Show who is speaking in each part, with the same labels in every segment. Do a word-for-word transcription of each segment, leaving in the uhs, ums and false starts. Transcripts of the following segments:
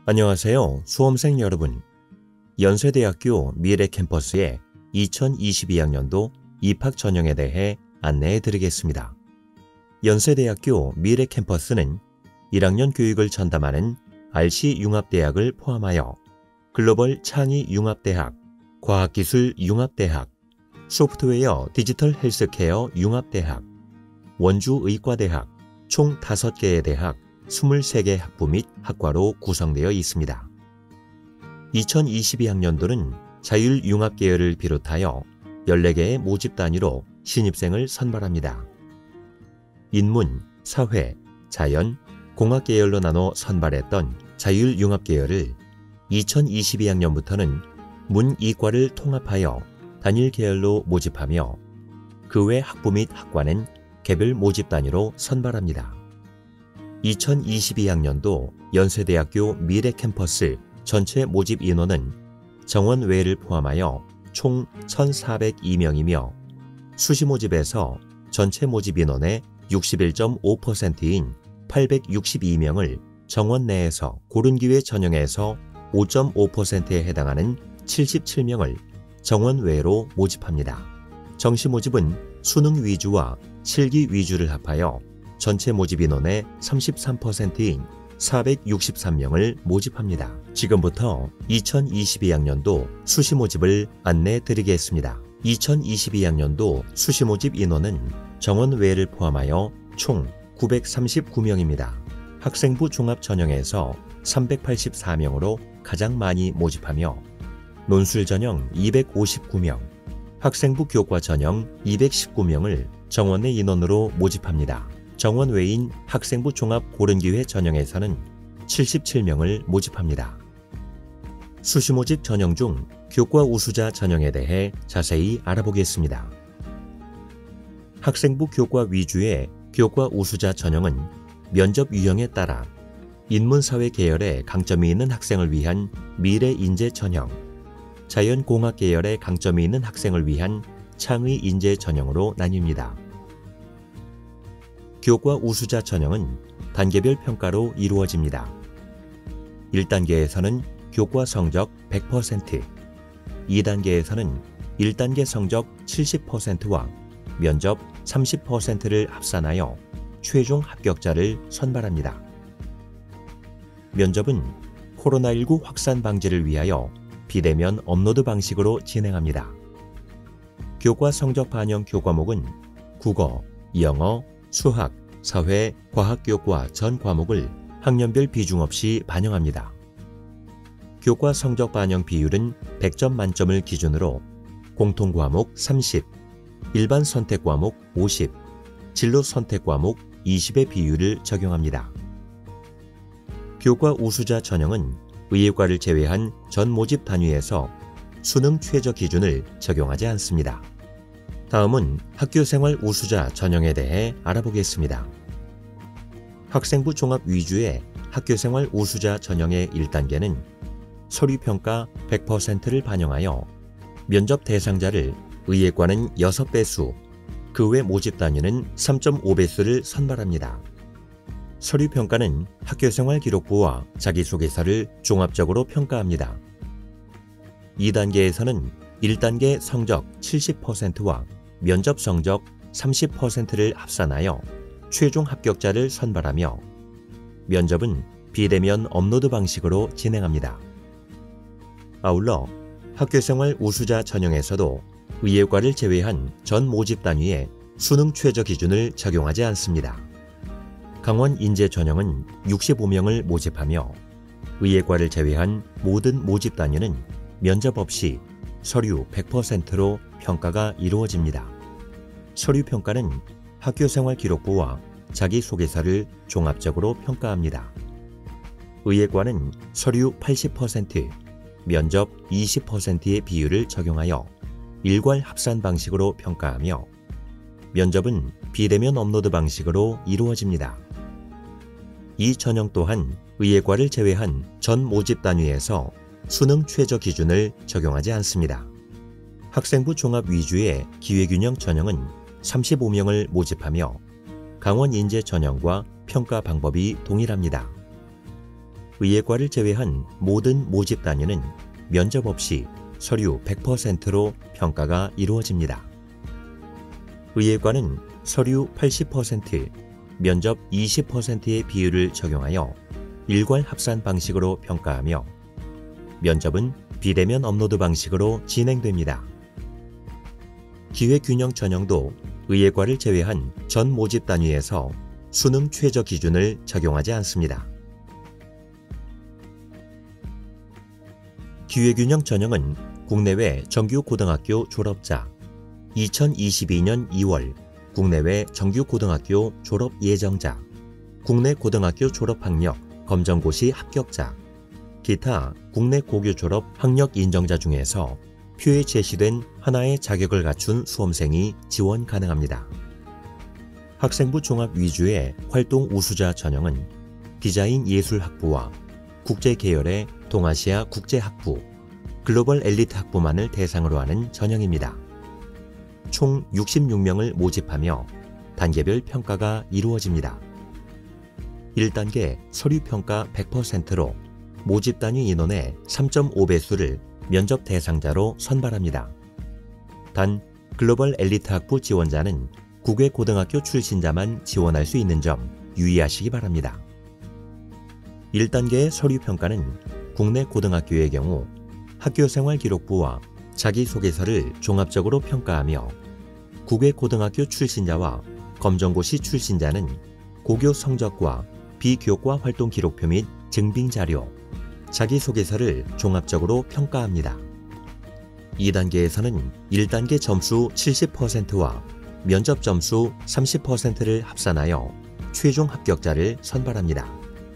Speaker 1: 안녕하세요. 수험생 여러분. 연세대학교 미래캠퍼스의 이천이십이 학년도 입학 전형에 대해 안내해 드리겠습니다. 연세대학교 미래캠퍼스는 일 학년 교육을 전담하는 알씨 융합대학을 포함하여 글로벌 창의 융합대학, 과학기술 융합대학, 소프트웨어 디지털 헬스케어 융합대학, 원주 의과대학, 총 다섯 개의 대학, 이십삼 개 학부 및 학과로 구성되어 있습니다. 이천이십이 학년도는 자율융합계열을 비롯하여 열네 개의 모집 단위로 신입생을 선발합니다. 인문, 사회, 자연, 공학 계열로 나눠 선발했던 자율융합계열을 이천이십이 학년부터는 문이과를 통합하여 단일 계열로 모집하며 그 외 학부 및 학과는 개별 모집 단위로 선발합니다. 이천이십이 학년도 연세대학교 미래캠퍼스 전체 모집 인원은 정원 외를 포함하여 총 천사백이 명이며 수시 모집에서 전체 모집 인원의 육십일 점 오 퍼센트인 팔백육십이 명을 정원 내에서 고른 기회 전형에서 오 점 오 퍼센트에 해당하는 칠십칠 명을 정원 외로 모집합니다. 정시 모집은 수능 위주와 실기 위주를 합하여 전체 모집 인원의 삼십삼 퍼센트인 사백육십삼 명을 모집합니다. 지금부터 이천이십이 학년도 수시 모집을 안내해 드리겠습니다. 이천이십이 학년도 수시 모집 인원은 정원 외를 포함하여 총 구백삼십구 명입니다. 학생부 종합 전형에서 삼백팔십사 명으로 가장 많이 모집하며 논술 전형 이백오십구 명, 학생부 교과 전형 이백십구 명을 정원 내 인원으로 모집합니다. 정원 외인 학생부 종합 고른기회 전형에서는 칠십칠 명을 모집합니다. 수시 모집 전형 중 교과 우수자 전형에 대해 자세히 알아보겠습니다. 학생부 교과 위주의 교과 우수자 전형은 면접 유형에 따라 인문사회 계열에 강점이 있는 학생을 위한 미래인재 전형, 자연공학 계열에 강점이 있는 학생을 위한 창의인재 전형으로 나뉩니다. 교과 우수자 전형은 단계별 평가로 이루어집니다. 일 단계에서는 교과 성적 백 퍼센트, 이 단계에서는 일 단계 성적 칠십 퍼센트와 면접 삼십 퍼센트를 합산하여 최종 합격자를 선발합니다. 면접은 코로나십구 확산 방지를 위하여 비대면 업로드 방식으로 진행합니다. 교과 성적 반영 교과목은 국어, 영어, 수학, 사회, 과학교과 전 과목을 학년별 비중 없이 반영합니다. 교과 성적 반영 비율은 백 점 만점을 기준으로 공통과목 삼십, 일반 선택 과목 오십, 진로 선택 과목 이십의 비율을 적용합니다. 교과 우수자 전형은 의예과를 제외한 전 모집 단위에서 수능 최저 기준을 적용하지 않습니다. 다음은 학교생활 우수자 전형에 대해 알아보겠습니다. 학생부 종합 위주의 학교생활 우수자 전형의 일 단계는 서류평가 백 퍼센트를 반영하여 면접 대상자를 의예과는 육 배수, 그 외 모집 단위는 삼 점 오 배수를 선발합니다. 서류평가는 학교생활 기록부와 자기소개서를 종합적으로 평가합니다. 이 단계에서는 일 단계 성적 칠십 퍼센트와 면접 성적 삼십 퍼센트를 합산하여 최종 합격자를 선발하며 면접은 비대면 업로드 방식으로 진행합니다. 아울러 학교생활 우수자 전형에서도 의예과를 제외한 전 모집 단위에 수능 최저 기준을 적용하지 않습니다. 강원 인재 전형은 육십오 명을 모집하며 의예과를 제외한 모든 모집 단위는 면접 없이 서류 백 퍼센트로 평가가 이루어집니다. 서류 평가는 학교생활 기록부와 자기소개서를 종합적으로 평가합니다. 의예과는 서류 팔십 퍼센트, 면접 이십 퍼센트의 비율을 적용하여 일괄 합산 방식으로 평가하며 면접은 비대면 업로드 방식으로 이루어집니다. 이 전형 또한 의예과를 제외한 전 모집 단위에서 수능 최저 기준을 적용하지 않습니다. 학생부 종합 위주의 기회균형 전형은 삼십오 명을 모집하며 강원 인재 전형과 평가 방법이 동일합니다. 의예과를 제외한 모든 모집 단위는 면접 없이 서류 백 퍼센트로 평가가 이루어집니다. 의예과는 서류 팔십 퍼센트, 면접 이십 퍼센트의 비율을 적용하여 일괄 합산 방식으로 평가하며 면접은 비대면 업로드 방식으로 진행됩니다. 기회균형 전형도 의예과를 제외한 전 모집 단위에서 수능 최저 기준을 적용하지 않습니다. 기회균형 전형은 국내외 정규 고등학교 졸업자, 이천이십이 년 이월 국내외 정규 고등학교 졸업 예정자, 국내 고등학교 졸업 학력 검정고시 합격자, 기타 국내 고교 졸업 학력 인정자 중에서 표에 제시된 하나의 자격을 갖춘 수험생이 지원 가능합니다. 학생부 종합 위주의 활동 우수자 전형은 디자인 예술학부와 국제계열의 동아시아 국제학부, 글로벌 엘리트 학부만을 대상으로 하는 전형입니다. 총 육십육 명을 모집하며 단계별 평가가 이루어집니다. 일 단계 서류평가 백 퍼센트로 모집 단위 인원의 삼 점 오 배수를 면접 대상자로 선발합니다. 단, 글로벌 엘리트 학부 지원자는 국외 고등학교 출신자만 지원할 수 있는 점 유의하시기 바랍니다. 일 단계의 서류평가는 국내 고등학교의 경우 학교생활 기록부와 자기소개서를 종합적으로 평가하며 국외 고등학교 출신자와 검정고시 출신자는 고교 성적과 비교과 활동 기록표 및 증빙자료, 자기소개서를 종합적으로 평가합니다. 이 단계에서는 일 단계 점수 칠십 퍼센트와 면접 점수 삼십 퍼센트를 합산하여 최종 합격자를 선발합니다.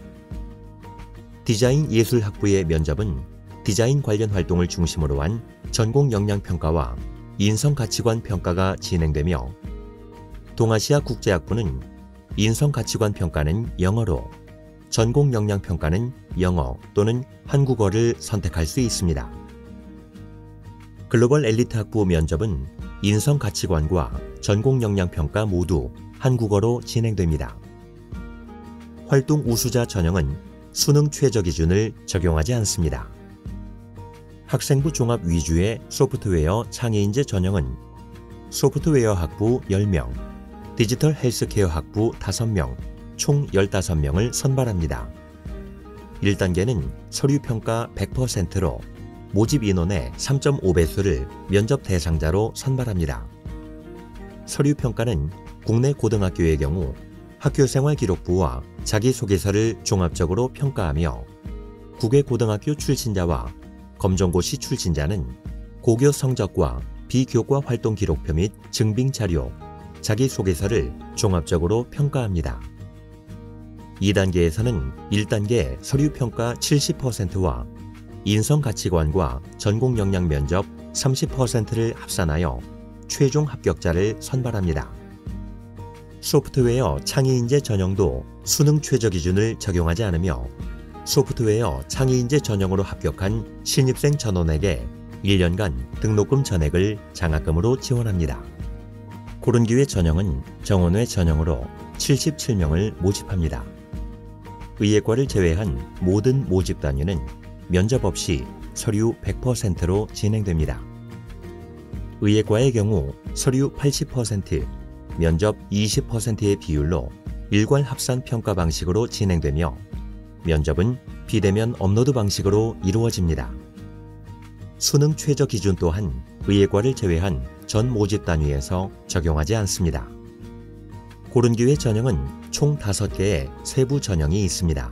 Speaker 1: 디자인 예술학부의 면접은 디자인 관련 활동을 중심으로 한 전공 역량 평가와 인성 가치관 평가가 진행되며 동아시아 국제학부는 인성 가치관 평가는 영어로, 전공 역량 평가는 영어 또는 한국어를 선택할 수 있습니다. 글로벌 엘리트 학부 면접은 인성 가치관과 전공 역량 평가 모두 한국어로 진행됩니다. 활동 우수자 전형은 수능 최저 기준을 적용하지 않습니다. 학생부 종합 위주의 소프트웨어 창의인재 전형은 소프트웨어 학부 열 명, 디지털 헬스케어 학부 다섯 명, 총 열다섯 명을 선발합니다. 일 단계는 서류평가 백 퍼센트로 모집 인원의 삼 점 오 배수를 면접 대상자로 선발합니다. 서류평가는 국내 고등학교의 경우 학교생활 기록부와 자기소개서를 종합적으로 평가하며 국외 고등학교 출신자와 검정고시 출신자는 고교 성적과 비교과 활동 기록표 및 증빙자료, 자기소개서를 종합적으로 평가합니다. 이 단계에서는 일 단계 서류평가 칠십 퍼센트와 인성가치관과 전공 역량 면접 삼십 퍼센트를 합산하여 최종 합격자를 선발합니다. 소프트웨어 창의인재 전형도 수능 최저 기준을 적용하지 않으며 소프트웨어 창의인재 전형으로 합격한 신입생 전원에게 일 년간 등록금 전액을 장학금으로 지원합니다. 고른기회 전형은 정원외 전형으로 칠십칠 명을 모집합니다. 의예과를 제외한 모든 모집 단위는 면접 없이 서류 백 퍼센트로 진행됩니다. 의예과의 경우 서류 팔십 퍼센트, 면접 이십 퍼센트의 비율로 일괄 합산 평가 방식으로 진행되며 면접은 비대면 업로드 방식으로 이루어집니다. 수능 최저 기준 또한 의예과를 제외한 전 모집 단위에서 적용하지 않습니다. 고른기회 전형은 총 다섯 개의 세부 전형이 있습니다.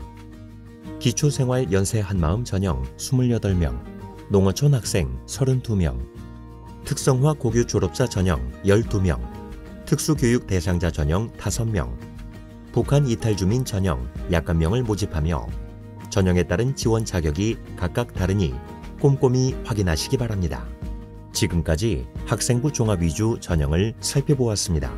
Speaker 1: 기초생활 연세 한마음 전형 이십팔 명, 농어촌 학생 삼십이 명, 특성화 고교 졸업자 전형 십이 명, 특수교육 대상자 전형 다섯 명, 북한 이탈 주민 전형 약 한 명을 모집하며 전형에 따른 지원 자격이 각각 다르니 꼼꼼히 확인하시기 바랍니다. 지금까지 학생부 종합 위주 전형을 살펴보았습니다.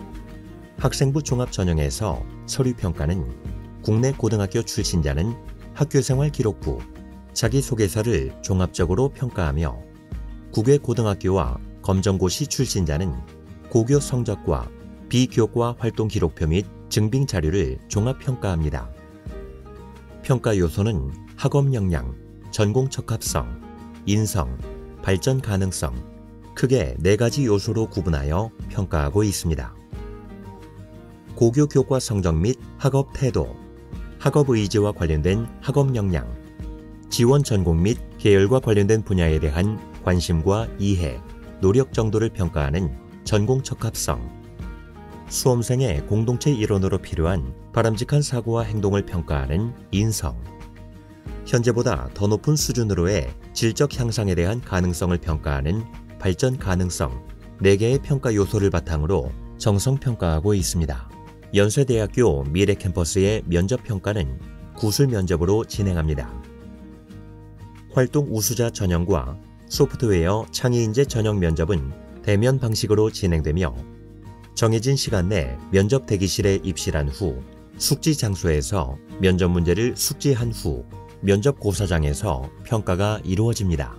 Speaker 1: 학생부 종합 전형에서 서류평가는 국내 고등학교 출신자는 학교생활 기록부, 자기소개서를 종합적으로 평가하며 국외 고등학교와 검정고시 출신자는 고교 성적과 비교과 활동 기록표 및 증빙 자료를 종합평가합니다. 평가 요소는 학업 역량, 전공 적합성, 인성, 발전 가능성, 크게 네 가지 요소로 구분하여 평가하고 있습니다. 고교 교과 성적 및 학업 태도, 학업 의지와 관련된 학업 역량, 지원 전공 및 계열과 관련된 분야에 대한 관심과 이해, 노력 정도를 평가하는 전공 적합성, 수험생의 공동체 일원으로 필요한 바람직한 사고와 행동을 평가하는 인성, 현재보다 더 높은 수준으로의 질적 향상에 대한 가능성을 평가하는 발전 가능성, 네 개의 평가 요소를 바탕으로 정성 평가하고 있습니다. 연세대학교 미래캠퍼스의 면접 평가는 구술 면접으로 진행합니다. 활동 우수자 전형과 소프트웨어 창의인재 전형 면접은 대면 방식으로 진행되며 정해진 시간 내 면접 대기실에 입실한 후 숙지 장소에서 면접 문제를 숙지한 후 면접 고사장에서 평가가 이루어집니다.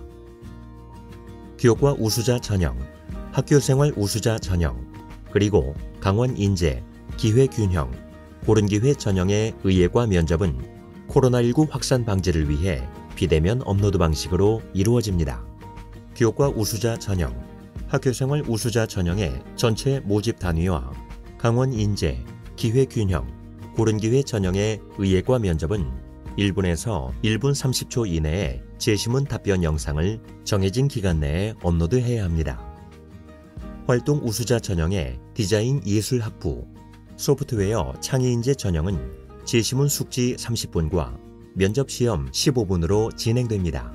Speaker 1: 교과 우수자 전형, 학교생활 우수자 전형, 그리고 강원 인재, 기회균형, 고른기회 전형의 의예과 면접은 코로나십구 확산 방지를 위해 비대면 업로드 방식으로 이루어집니다. 교과 우수자 전형, 학교생활 우수자 전형의 전체 모집 단위와 강원 인재, 기회균형, 고른기회 전형의 의예과 면접은 일 분에서 일 분 삼십 초 이내에 제시문 답변 영상을 정해진 기간 내에 업로드해야 합니다. 활동 우수자 전형의 디자인 예술 학부, 소프트웨어 창의인재 전형은 제시문 숙지 삼십 분과 면접시험 십오 분으로 진행됩니다.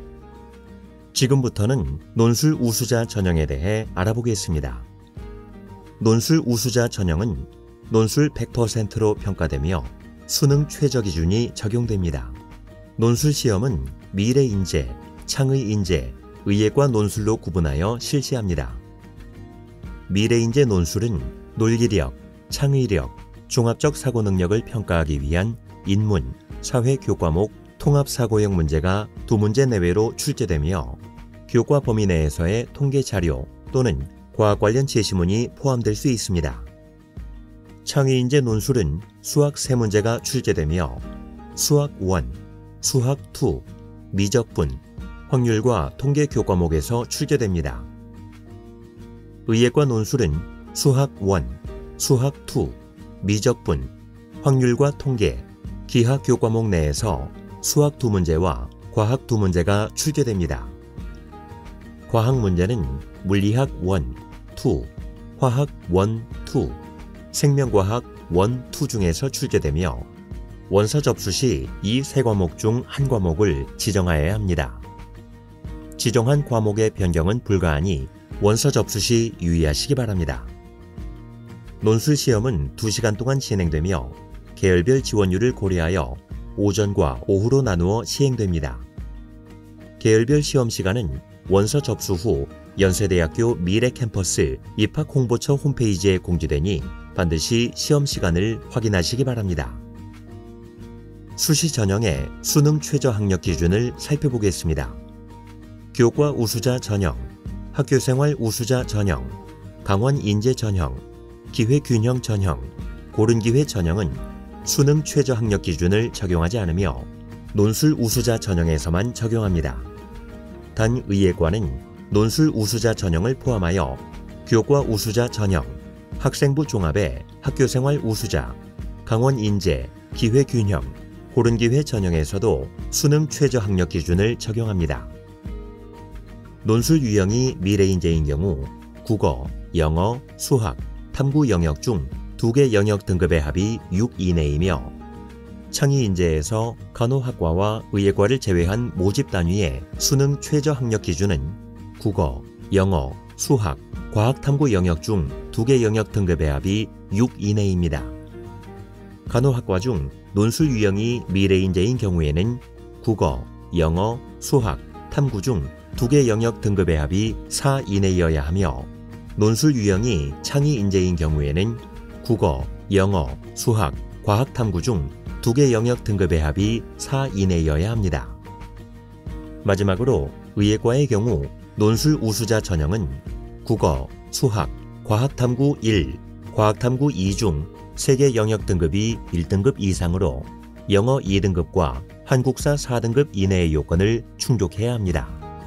Speaker 1: 지금부터는 논술 우수자 전형에 대해 알아보겠습니다. 논술 우수자 전형은 논술 백 퍼센트로 평가되며 수능 최저 기준이 적용됩니다. 논술 시험은 미래인재, 창의인재, 의예과 논술로 구분하여 실시합니다. 미래인재 논술은 논리력, 창의력, 종합적 사고 능력을 평가하기 위한 인문, 사회 교과목 통합사고형 문제가 두 문제 내외로 출제되며 교과 범위 내에서의 통계 자료 또는 과학 관련 제시문이 포함될 수 있습니다. 창의인재 논술은 수학 세 문제가 출제되며 수학 일, 수학 이, 미적분, 확률과 통계 교과목에서 출제됩니다. 의예과 논술은 수학 일, 수학 이, 미적분, 확률과 통계, 기하 교과목 내에서 수학 두 문제와 과학 두 문제가 출제됩니다. 과학 문제는 물리학 일, 이, 화학 일, 이, 생명과학 일, 이 중에서 출제되며 원서 접수 시 이 세 과목 중 한 과목을 지정하여야 합니다. 지정한 과목의 변경은 불가하니 원서 접수 시 유의하시기 바랍니다. 논술 시험은 두 시간 동안 진행되며 계열별 지원율을 고려하여 오전과 오후로 나누어 시행됩니다. 계열별 시험 시간은 원서 접수 후 연세대학교 미래캠퍼스 입학홍보처 홈페이지에 공지되니 반드시 시험 시간을 확인하시기 바랍니다. 수시 전형의 수능 최저 학력 기준을 살펴보겠습니다. 교과 우수자 전형, 학교생활 우수자 전형, 강원 인재 전형, 기회균형 전형, 고른기회 전형은 수능 최저 학력 기준을 적용하지 않으며 논술 우수자 전형에서만 적용합니다. 단 의예과는 논술 우수자 전형을 포함하여 교과 우수자 전형, 학생부 종합의 학교생활 우수자, 강원 인재, 기회균형, 고른기회 전형에서도 수능 최저 학력 기준을 적용합니다. 논술 유형이 미래인재인 경우 국어, 영어, 수학, 탐구 영역 중 두 개 영역 등급의 합이 육 이내이며 창의인재에서 간호학과와 의예과를 제외한 모집 단위의 수능 최저 학력 기준은 국어, 영어, 수학, 과학탐구 영역 중 두 개 영역 등급의 합이 육 이내입니다. 간호학과 중 논술 유형이 미래인재인 경우에는 국어, 영어, 수학, 탐구 중 두 개 영역 등급의 합이 사 이내여야 하며 논술 유형이 창의인재인 경우에는 국어, 영어, 수학, 과학탐구 중 두 개 영역 등급의 합이 사 이내여야 합니다. 마지막으로 의예과의 경우 논술 우수자 전형은 국어, 수학, 과학탐구 일, 과학탐구 이 중 세 개 영역 등급이 일 등급 이상으로 영어 이 등급과 한국사 사 등급 이내의 요건을 충족해야 합니다.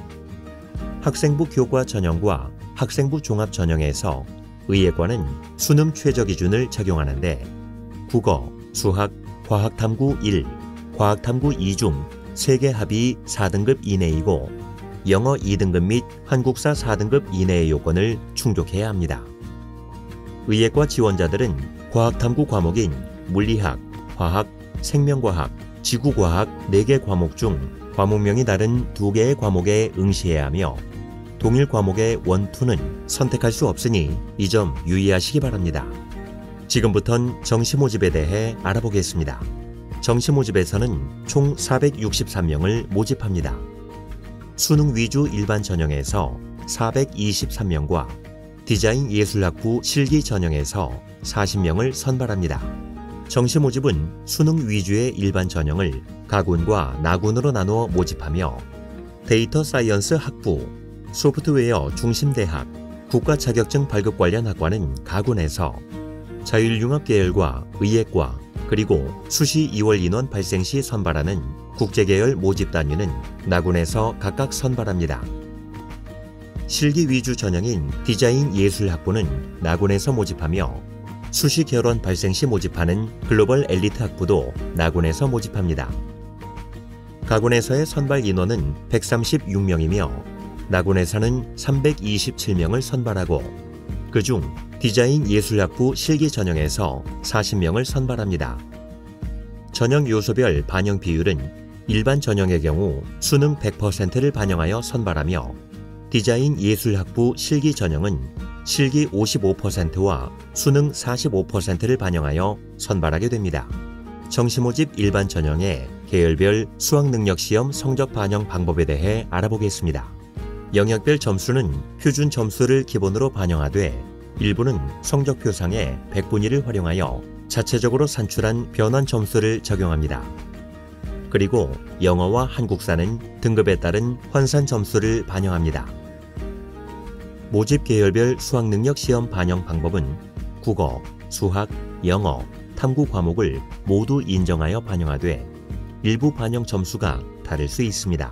Speaker 1: 학생부 교과 전형과 학생부 종합 전형에서 의예과는 수능 최저 기준을 적용하는데 국어, 수학, 과학탐구 일, 과학탐구 이 중 세 개 합이 사 등급 이내이고 영어 이 등급 및 한국사 사 등급 이내의 요건을 충족해야 합니다. 의예과 지원자들은 과학탐구 과목인 물리학, 화학, 생명과학, 지구과학 네 개 과목 중 과목명이 다른 두 개의 과목에 응시해야 하며 동일 과목의 원, 투는 선택할 수 없으니 이 점 유의하시기 바랍니다. 지금부턴 정시 모집에 대해 알아보겠습니다. 정시 모집에서는 총 사백육십삼 명을 모집합니다. 수능 위주 일반 전형에서 사백이십삼 명과 디자인 예술학부 실기 전형에서 사십 명을 선발합니다. 정시 모집은 수능 위주의 일반 전형을 가군과 나군으로 나누어 모집하며 데이터 사이언스 학부, 소프트웨어 중심대학, 국가자격증 발급 관련 학과는 가군에서 자율융합 계열과 의예과 그리고 수시 이월 인원 발생 시 선발하는 국제계열 모집 단위는 나군에서 각각 선발합니다. 실기 위주 전형인 디자인 예술학부는 나군에서 모집하며 수시 결원 발생 시 모집하는 글로벌 엘리트 학부도 나군에서 모집합니다. 가군에서의 선발 인원은 백삼십육 명이며 나군에서는 삼백이십칠 명을 선발하고 그중 디자인 예술학부 실기 전형에서 사십 명을 선발합니다. 전형 요소별 반영 비율은 일반 전형의 경우 수능 백 퍼센트를 반영하여 선발하며 디자인 예술학부 실기 전형은 실기 오십오 퍼센트와 수능 사십오 퍼센트를 반영하여 선발하게 됩니다. 정시 모집 일반 전형의 계열별 수학능력시험 성적 반영 방법에 대해 알아보겠습니다. 영역별 점수는 표준 점수를 기본으로 반영하되 일부는 성적표상에 백분위를 활용하여 자체적으로 산출한 변환 점수를 적용합니다. 그리고 영어와 한국사는 등급에 따른 환산 점수를 반영합니다. 모집 계열별 수학능력 시험 반영 방법은 국어, 수학, 영어, 탐구 과목을 모두 인정하여 반영하되 일부 반영 점수가 다를 수 있습니다.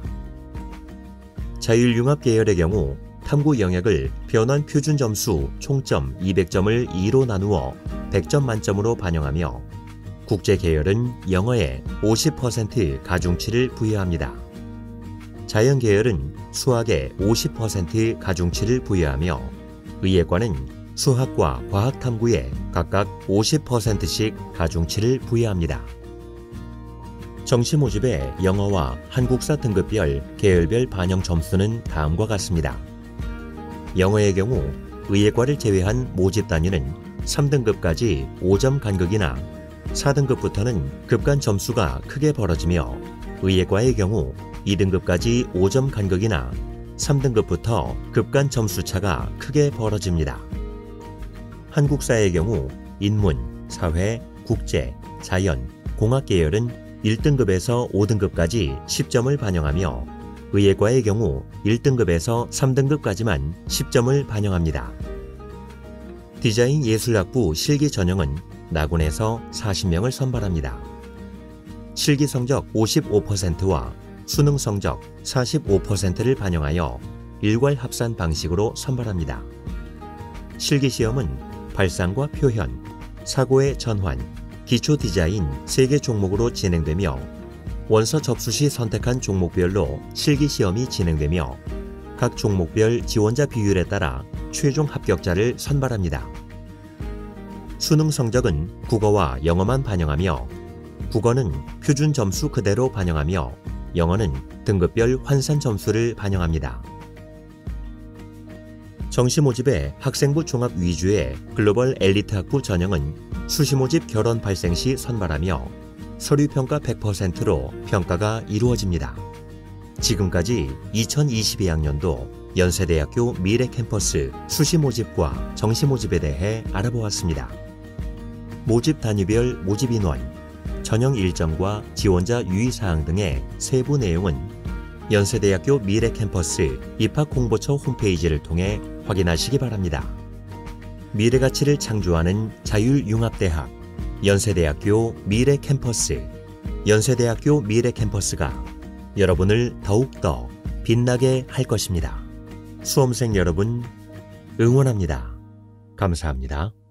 Speaker 1: 자율융합 계열의 경우 탐구 영역을 변환 표준 점수 총점 이백 점을 이로 나누어 백 점 만점으로 반영하며 국제 계열은 영어에 오십 퍼센트 가중치를 부여합니다. 자연 계열은 수학에 오십 퍼센트 가중치를 부여하며 의예과는 수학과 과학 탐구에 각각 오십 퍼센트씩 가중치를 부여합니다. 정시 모집의 영어와 한국사 등급별 계열별 반영 점수는 다음과 같습니다. 영어의 경우 의예과를 제외한 모집 단위는 삼 등급까지 오 점 간극이나 사 등급부터는 급간 점수가 크게 벌어지며 의예과의 경우 이 등급까지 오 점 간극이나 삼 등급부터 급간 점수차가 크게 벌어집니다. 한국사의 경우 인문, 사회, 국제, 자연, 공학 계열은 일 등급에서 오 등급까지 십 점을 반영하며 의예과의 경우 일 등급에서 삼 등급까지만 십 점을 반영합니다. 디자인 예술학부 실기 전형은 나군에서 사십 명을 선발합니다. 실기 성적 오십오 퍼센트와 수능 성적 사십오 퍼센트를 반영하여 일괄 합산 방식으로 선발합니다. 실기 시험은 발상과 표현, 사고의 전환, 기초 디자인 세 개 종목으로 진행되며 원서 접수 시 선택한 종목별로 실기 시험이 진행되며 각 종목별 지원자 비율에 따라 최종 합격자를 선발합니다. 수능 성적은 국어와 영어만 반영하며 국어는 표준 점수 그대로 반영하며 영어는 등급별 환산 점수를 반영합니다. 정시 모집의 학생부 종합 위주의 글로벌 엘리트 학부 전형은 수시 모집 결원 발생 시 선발하며 서류평가 백 퍼센트로 평가가 이루어집니다. 지금까지 이천이십이 학년도 연세대학교 미래캠퍼스 수시 모집과 정시 모집에 대해 알아보았습니다. 모집 단위별 모집 인원, 전형 일정과 지원자 유의사항 등의 세부 내용은 연세대학교 미래캠퍼스 입학홍보처 홈페이지를 통해 확인하시기 바랍니다. 미래가치를 창조하는 자율융합대학 연세대학교 미래캠퍼스 연세대학교 미래 캠퍼스가 여러분을 더욱더 빛나게 할 것입니다. 수험생 여러분, 응원합니다. 감사합니다.